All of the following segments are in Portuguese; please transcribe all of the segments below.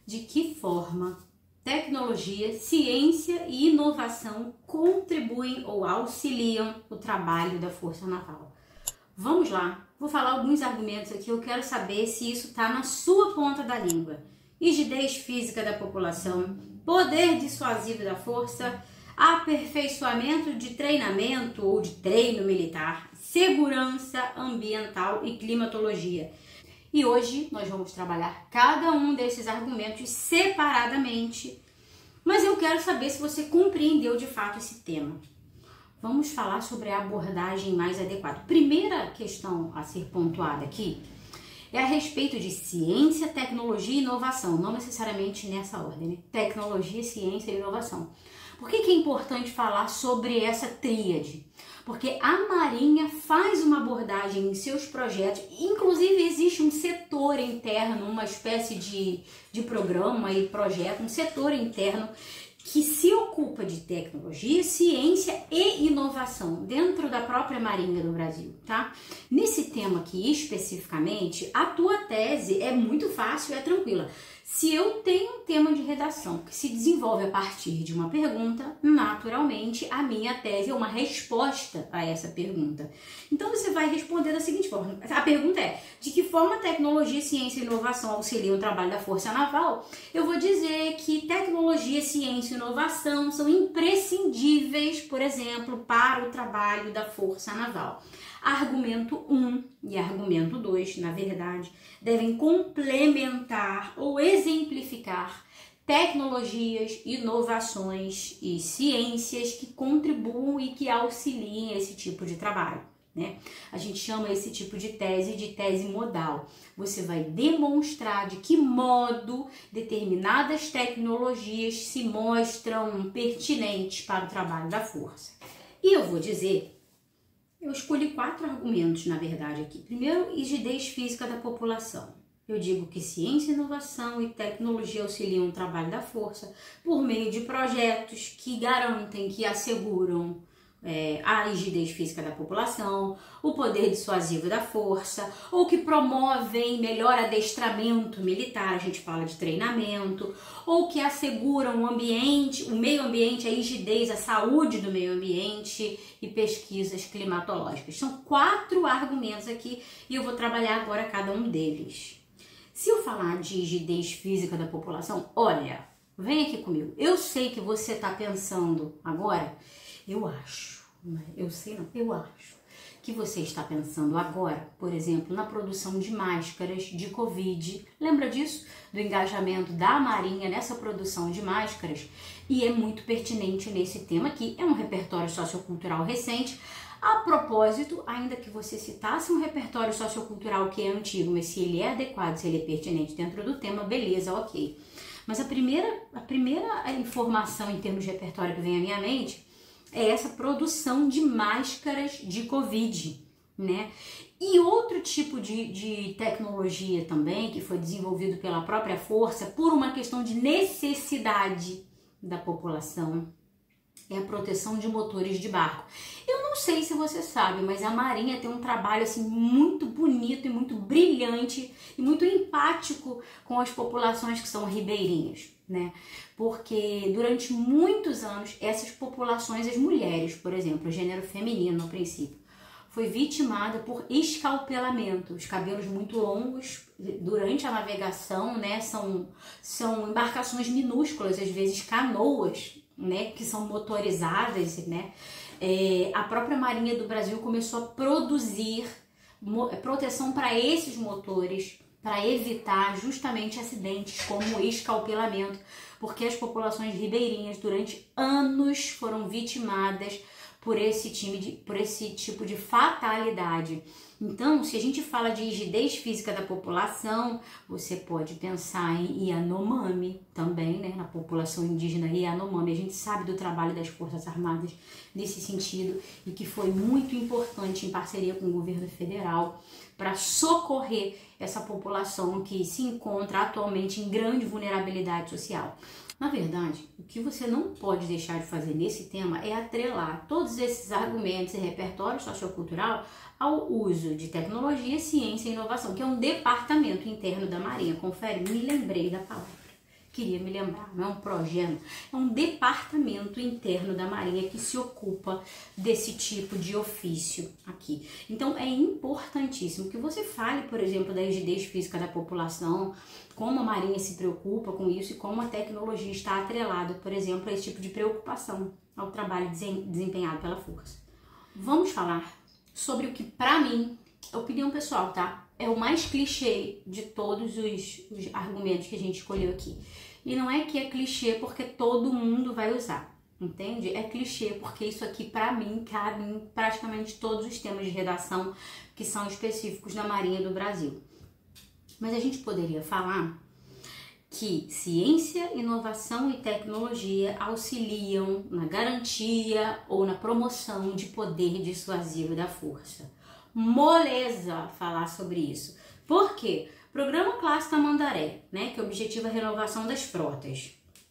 de que forma tecnologia, ciência e inovação contribuem ou auxiliam o trabalho da Força Naval. Vamos lá, vou falar alguns argumentos aqui, eu quero saber se isso está na sua ponta da língua. Rigidez física da população, poder dissuasivo da força, aperfeiçoamento de treinamento ou de treino militar, segurança ambiental e climatologia. E hoje nós vamos trabalhar cada um desses argumentos separadamente, mas eu quero saber se você compreendeu de fato esse tema. Vamos falar sobre a abordagem mais adequada. Primeira questão a ser pontuada aqui é a respeito de ciência, tecnologia e inovação, não necessariamente nessa ordem, né? Tecnologia, ciência e inovação. Por que é importante falar sobre essa tríade? Porque a Marinha faz uma abordagem em seus projetos, inclusive existe um setor interno, uma espécie de programa e projeto, um setor interno que se ocupa de tecnologia, ciência e inovação dentro da própria Marinha do Brasil, tá? Nesse tema aqui especificamente, a tua tese é muito fácil e é tranquila. Se eu tenho um tema de redação que se desenvolve a partir de uma pergunta, naturalmente a minha tese é uma resposta a essa pergunta. Então você vai responder da seguinte forma. A pergunta é: de que forma tecnologia, ciência e inovação auxiliam o trabalho da Força Naval? Eu vou dizer que tecnologia, ciência e inovação são imprescindíveis, por exemplo, para o trabalho da Força Naval. Argumento 1 e argumento 2, na verdade, devem complementar ou exemplificar tecnologias, inovações e ciências que contribuem e que auxiliem esse tipo de trabalho, né? A gente chama esse tipo de tese modal. Você vai demonstrar de que modo determinadas tecnologias se mostram pertinentes para o trabalho da força. E eu vou dizer, eu escolhi 4 argumentos, na verdade, aqui. Primeiro, rigidez física da população. Eu digo que ciência, inovação e tecnologia auxiliam o trabalho da força por meio de projetos que garantem, que asseguram a rigidez física da população, o poder dissuasivo da força, ou que promovem melhor adestramento militar, a gente fala de treinamento, ou que asseguram o ambiente, o meio ambiente, a rigidez, a saúde do meio ambiente e pesquisas climatológicas. São 4 argumentos aqui e eu vou trabalhar agora cada um deles. Se eu falar de rigidez física da população, olha, vem aqui comigo. Eu sei que você está pensando agora, eu acho que você está pensando agora, por exemplo, na produção de máscaras de Covid. Lembra disso? Do engajamento da Marinha nessa produção de máscaras? E é muito pertinente nesse tema aqui. É um repertório sociocultural recente. A propósito, ainda que você citasse um repertório sociocultural que é antigo, mas se ele é adequado, se ele é pertinente dentro do tema, beleza, ok. Mas a primeira informação em termos de repertório que vem à minha mente é essa produção de máscaras de Covid, né? E outro tipo de tecnologia também, que foi desenvolvido pela própria força por uma questão de necessidade da população, é a proteção de motores de barco. Eu não sei se você sabe, mas a Marinha tem um trabalho assim muito bonito e muito brilhante e muito empático com as populações que são ribeirinhas, né? Porque durante muitos anos essas populações, as mulheres, por exemplo, o gênero feminino no princípio, foi vitimada por escalpelamento. Os cabelos muito longos durante a navegação, né? São embarcações minúsculas, às vezes canoas, né, que são motorizadas, né? A própria Marinha do Brasil começou a produzir proteção para esses motores, para evitar justamente acidentes como o escalpelamento, porque as populações ribeirinhas durante anos foram vitimadas por esse tipo de fatalidade. Então, se a gente fala de rigidez física da população, você pode pensar em Yanomami também, né? Na população indígena Yanomami. A gente sabe do trabalho das Forças Armadas nesse sentido e que foi muito importante em parceria com o governo federal para socorrer essa população que se encontra atualmente em grande vulnerabilidade social. Na verdade, o que você não pode deixar de fazer nesse tema é atrelar todos esses argumentos e repertório sociocultural ao uso de tecnologia, ciência e inovação, que é um departamento interno da Marinha. Confere, me lembrei da palavra. queria me lembrar, não é um projeto, é um departamento interno da Marinha que se ocupa desse tipo de ofício aqui. Então é importantíssimo que você fale, por exemplo, da rigidez física da população, como a Marinha se preocupa com isso e como a tecnologia está atrelada, por exemplo, a esse tipo de preocupação ao trabalho desempenhado pela força. Vamos falar sobre o que, pra mim, é opinião pessoal, tá? É o mais clichê de todos os argumentos que a gente escolheu aqui. E não é que é clichê porque todo mundo vai usar, entende? É clichê porque isso aqui, pra mim, cabe em praticamente todos os temas de redação que são específicos da Marinha do Brasil. Mas a gente poderia falar que ciência, inovação e tecnologia auxiliam na garantia ou na promoção de poder dissuasivo da força. Moleza falar sobre isso. Por quê? Programa Classe Tamandaré, né, que objetiva a renovação das frotas.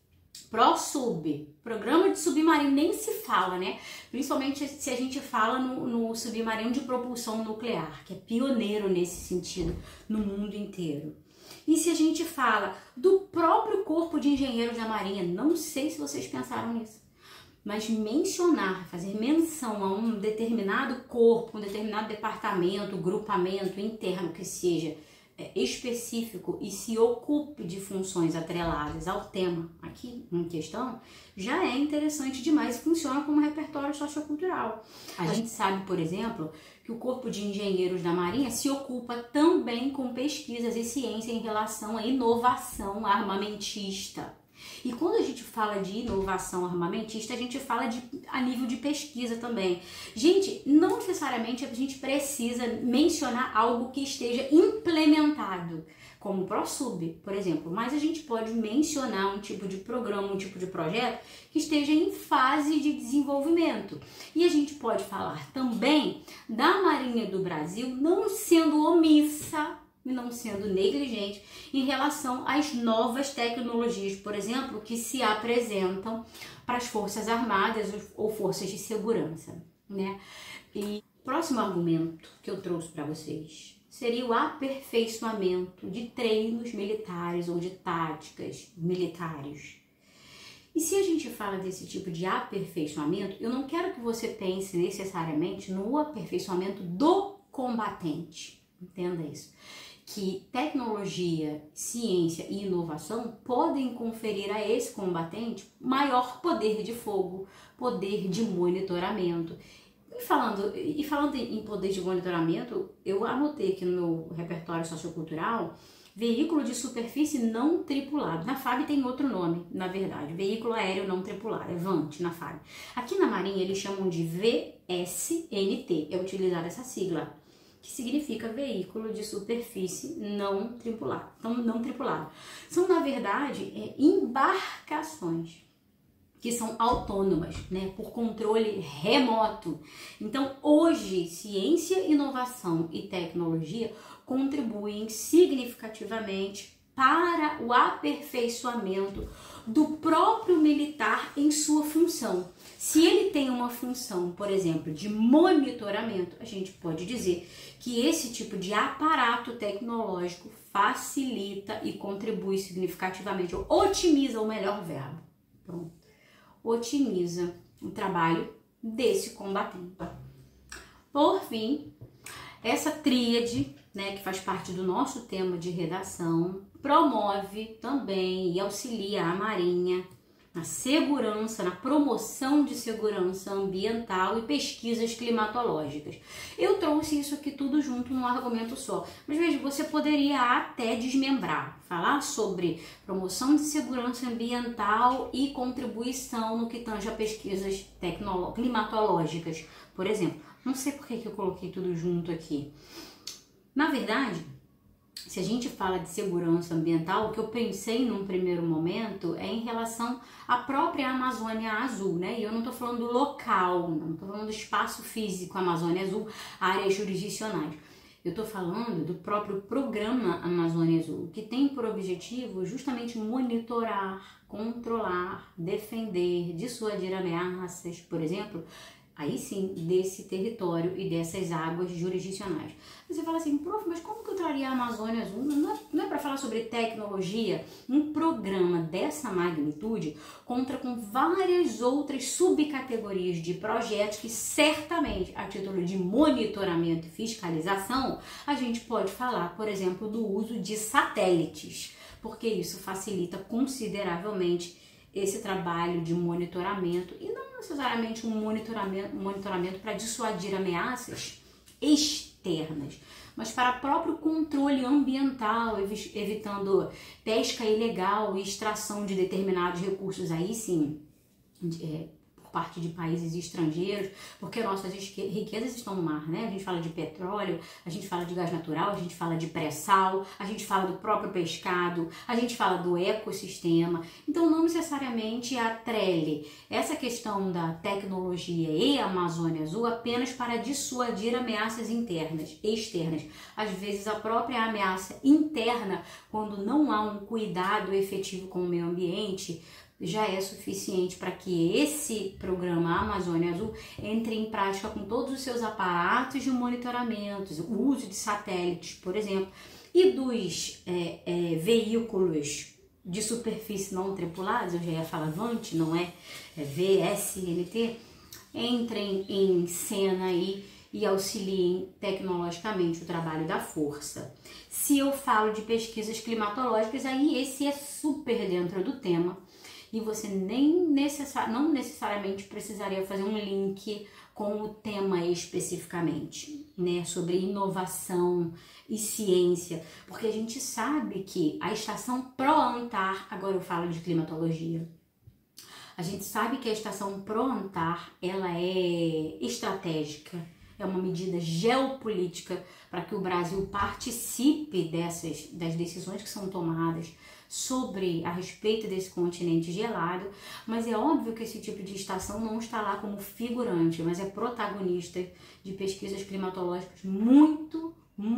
ProSub, programa de submarino, nem se fala, né? Principalmente se a gente fala no submarino de propulsão nuclear, que é pioneiro nesse sentido no mundo inteiro. E se a gente fala do próprio Corpo de Engenheiros da Marinha, não sei se vocês pensaram nisso, mas mencionar, fazer menção a um determinado corpo, um determinado departamento, grupamento interno que seja específico e se ocupe de funções atreladas ao tema aqui em questão, já é interessante demais e funciona como repertório sociocultural. A gente sabe, por exemplo, que o Corpo de Engenheiros da Marinha se ocupa também com pesquisas e ciência em relação à inovação armamentista. E quando a gente fala de inovação armamentista, a gente fala a nível de pesquisa também. Gente, não necessariamente a gente precisa mencionar algo que esteja implementado, como o ProSub, por exemplo, mas a gente pode mencionar um tipo de programa, um tipo de projeto que esteja em fase de desenvolvimento. E a gente pode falar também da Marinha do Brasil não sendo omissa e não sendo negligente em relação às novas tecnologias, por exemplo, que se apresentam para as Forças Armadas ou Forças de Segurança, né? E o próximo argumento que eu trouxe para vocês seria o aperfeiçoamento de treinos militares ou de táticas militares. E se a gente fala desse tipo de aperfeiçoamento, eu não quero que você pense necessariamente no aperfeiçoamento do combatente, entenda isso. Que tecnologia, ciência e inovação podem conferir a esse combatente maior poder de fogo, poder de monitoramento. E falando em poder de monitoramento, eu anotei aqui no meu repertório sociocultural veículo de superfície não tripulado. Na FAB tem outro nome, na verdade, veículo aéreo não tripulado, é VANT na FAB. Aqui na Marinha eles chamam de VSNT, é utilizar essa sigla, que significa veículo de superfície não tripulado. Então, não tripulado. São, na verdade, embarcações que são autônomas, né, por controle remoto. Então, hoje, ciência, inovação e tecnologia contribuem significativamente para o aperfeiçoamento do próprio militar em sua função. Se ele tem uma função, por exemplo, de monitoramento, a gente pode dizer que esse tipo de aparato tecnológico facilita e contribui significativamente, ou otimiza o melhor verbo. Pronto. Otimiza o trabalho desse combatente. Por fim, essa tríade, né, que faz parte do nosso tema de redação, promove também e auxilia a Marinha na segurança, na promoção de segurança ambiental e pesquisas climatológicas. Eu trouxe isso aqui tudo junto num argumento só, mas veja, você poderia até desmembrar, falar sobre promoção de segurança ambiental e contribuição no que tange a pesquisas climatológicas, por exemplo. Não sei por que eu coloquei tudo junto aqui. Na verdade, se a gente fala de segurança ambiental, o que eu pensei num primeiro momento é em relação à própria Amazônia Azul, né? E eu não estou falando do local, não estou falando do espaço físico Amazônia Azul, áreas jurisdicionais. Eu estou falando do próprio programa Amazônia Azul, que tem por objetivo justamente monitorar, controlar, defender, dissuadir ameaças, por exemplo, aí sim, desse território e dessas águas jurisdicionais. Você fala assim, prof, mas como que eu traria a Amazônia Azul? Não é para falar sobre tecnologia? Um programa dessa magnitude conta com várias outras subcategorias de projetos que certamente, a título de monitoramento e fiscalização, a gente pode falar, por exemplo, do uso de satélites, porque isso facilita consideravelmente esse trabalho de monitoramento, e não necessariamente um monitoramento para dissuadir ameaças externas, mas para próprio controle ambiental, evitando pesca ilegal e extração de determinados recursos, aí sim, por parte de países estrangeiros, porque nossas riquezas estão no mar, né? A gente fala de petróleo, a gente fala de gás natural, a gente fala de pré-sal, a gente fala do próprio pescado, a gente fala do ecossistema. Então, não necessariamente atrele essa questão da tecnologia e Amazônia Azul apenas para dissuadir ameaças externas. Às vezes, a própria ameaça interna, quando não há um cuidado efetivo com o meio ambiente, já é suficiente para que esse programa Amazônia Azul entre em prática com todos os seus aparatos de monitoramento, o uso de satélites, por exemplo, e dos veículos de superfície não tripulados, eu já ia falar VANT, não é? VSNT, entrem em cena aí e auxiliem tecnologicamente o trabalho da força. Se eu falo de pesquisas climatológicas, aí esse é super dentro do tema, e você não necessariamente precisaria fazer um link com o tema especificamente, né, sobre inovação e ciência, porque a gente sabe que a estação pró-ANTAR, agora eu falo de climatologia, a gente sabe que a estação pró-ANTAR, ela é estratégica, é uma medida geopolítica para que o Brasil participe das decisões que são tomadas a respeito desse continente gelado, mas é óbvio que esse tipo de estação não está lá como figurante, mas é protagonista de pesquisas climatológicas muito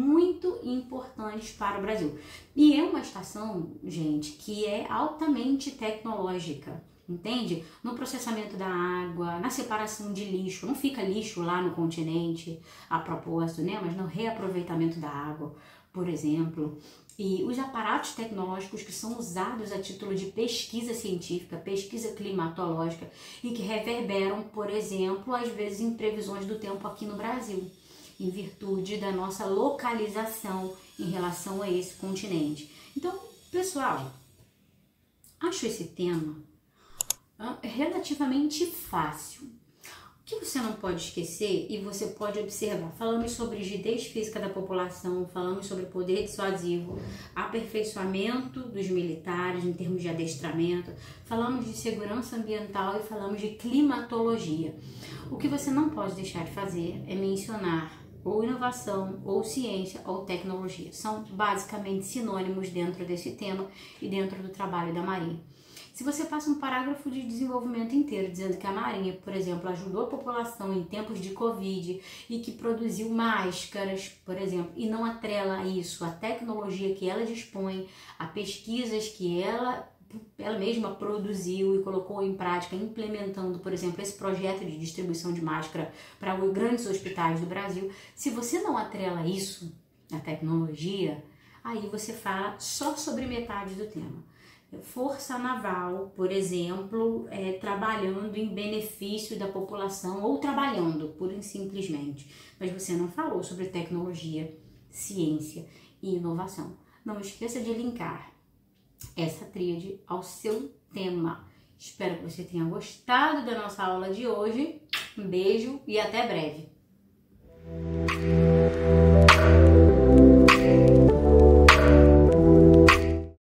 importantes para o Brasil. E é uma estação, gente, que é altamente tecnológica, entende? No processamento da água, na separação de lixo, não fica lixo lá no continente a propósito, né? Mas no reaproveitamento da água, por exemplo. E os aparatos tecnológicos que são usados a título de pesquisa científica, pesquisa climatológica e que reverberam, por exemplo, às vezes em previsões do tempo aqui no Brasil, em virtude da nossa localização em relação a esse continente. Então, pessoal, acho esse tema relativamente fácil. O que você não pode esquecer e você pode observar, falamos sobre rigidez física da população, falamos sobre poder dissuasivo, aperfeiçoamento dos militares em termos de adestramento, falamos de segurança ambiental e falamos de climatologia. O que você não pode deixar de fazer é mencionar ou inovação, ou ciência, ou tecnologia. São basicamente sinônimos dentro desse tema e dentro do trabalho da Marinha. Se você passa um parágrafo de desenvolvimento inteiro dizendo que a Marinha, por exemplo, ajudou a população em tempos de Covid e que produziu máscaras, por exemplo, e não atrela isso à tecnologia que ela dispõe, a pesquisas que ela mesma produziu e colocou em prática, implementando, por exemplo, esse projeto de distribuição de máscara para os grandes hospitais do Brasil, se você não atrela isso à tecnologia, aí você fala só sobre metade do tema. Força Naval, por exemplo, trabalhando em benefício da população ou trabalhando, pura e simplesmente. Mas você não falou sobre tecnologia, ciência e inovação. Não esqueça de linkar essa tríade ao seu tema. Espero que você tenha gostado da nossa aula de hoje. Um beijo e até breve.